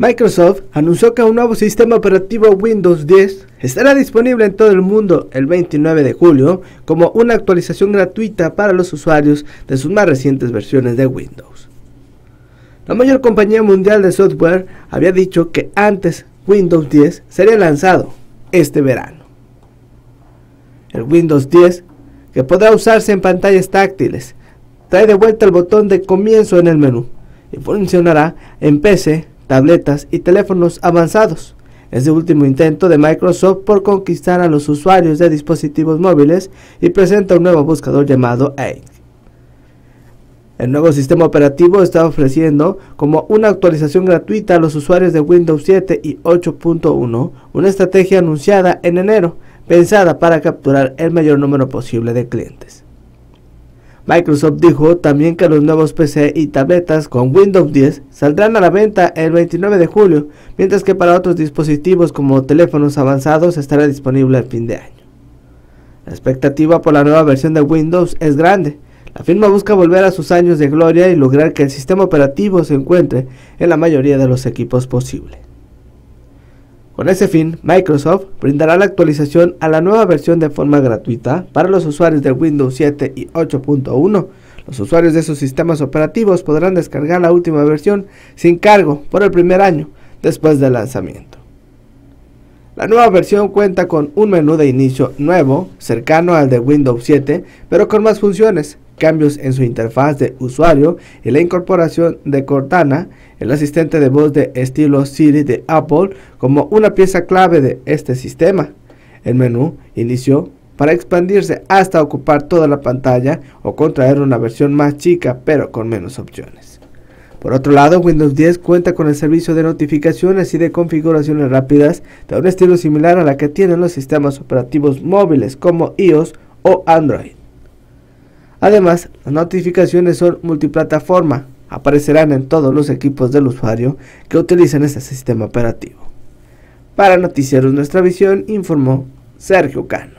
Microsoft anunció que un nuevo sistema operativo Windows 10 estará disponible en todo el mundo el 29 de julio como una actualización gratuita para los usuarios de sus más recientes versiones de Windows. La mayor compañía mundial de software había dicho que antes Windows 10 sería lanzado este verano. El Windows 10, que podrá usarse en pantallas táctiles, trae de vuelta el botón de comienzo en el menú y funcionará en PC, tabletas y teléfonos avanzados. Es el último intento de Microsoft por conquistar a los usuarios de dispositivos móviles y presenta un nuevo buscador llamado Edge. El nuevo sistema operativo está ofreciendo como una actualización gratuita a los usuarios de Windows 7 y 8.1, una estrategia anunciada en enero, pensada para capturar el mayor número posible de clientes. Microsoft dijo también que los nuevos PC y tabletas con Windows 10 saldrán a la venta el 29 de julio, mientras que para otros dispositivos como teléfonos avanzados estará disponible al fin de año. La expectativa por la nueva versión de Windows es grande. La firma busca volver a sus años de gloria y lograr que el sistema operativo se encuentre en la mayoría de los equipos posible. Con ese fin, Microsoft brindará la actualización a la nueva versión de forma gratuita para los usuarios de Windows 7 y 8.1. Los usuarios de esos sistemas operativos podrán descargar la última versión sin cargo por el primer año después del lanzamiento. La nueva versión cuenta con un menú de inicio nuevo, cercano al de Windows 7, pero con más funciones, cambios en su interfaz de usuario y la incorporación de Cortana, el asistente de voz de estilo Siri de Apple, como una pieza clave de este sistema. El menú inició para expandirse hasta ocupar toda la pantalla o contraer una versión más chica pero con menos opciones. Por otro lado, Windows 10 cuenta con el servicio de notificaciones y de configuraciones rápidas de un estilo similar a la que tienen los sistemas operativos móviles como iOS o Android. Además, las notificaciones son multiplataforma, aparecerán en todos los equipos del usuario que utilicen este sistema operativo. Para Noticieros Nuestra Visión, informó Sergio Cano.